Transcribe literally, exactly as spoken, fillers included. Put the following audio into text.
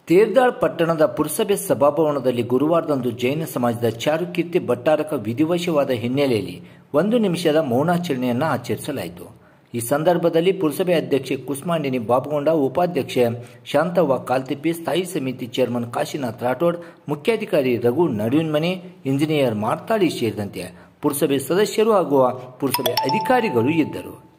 ತೇರ್ದಾಳ್ ಪಟ್ಟಣದ ಪುರಸಭೆ ಸಭಾಭವನದಲ್ಲಿ ಗುರುವಾರದಂದು ಜೈನ ಸಮಾಜದ ಚಾರುಕೀರ್ತಿ ಭಟ್ಟಾರಕ ವಿಧಿವಶವಾದ ಹಿನ್ನೆಲೆಯಲ್ಲಿ ಒಂದು ನಿಮಿಷದ ಮೌನಾಚರಣೆಯನ್ನು ಆಚರಿಸಲಾಯಿತು. ಈ ಸಂದರ್ಭದಲ್ಲಿ ಪುರಸಭೆ ಅಧ್ಯಕ್ಷೆ ಕುಸ್ಮಾಂಡಿನಿ ಬಾಬುಗೊಂಡ, ಉಪಾಧ್ಯಕ್ಷೆ ಶಾಂತವ್ವ ಕಾಲ್ತಿಪ್ಪಿ, ಸ್ಥಾಯಿ ಸಮಿತಿ ಚೇರ್ಮನ್ ಕಾಶಿನಾಥ್ ರಾಠೋಡ್, ಮುಖ್ಯಾಧಿಕಾರಿ ರಘು ನಡುವಿನ್ಮನೆ, ಇಂಜಿನಿಯರ್ ಮಾರ್ತಾಳಿ ಸೇರಿದಂತೆ ಪುರಸಭೆ ಸದಸ್ಯರು ಹಾಗೂ ಪುರಸಭೆ ಅಧಿಕಾರಿಗಳು ಇದ್ದರು.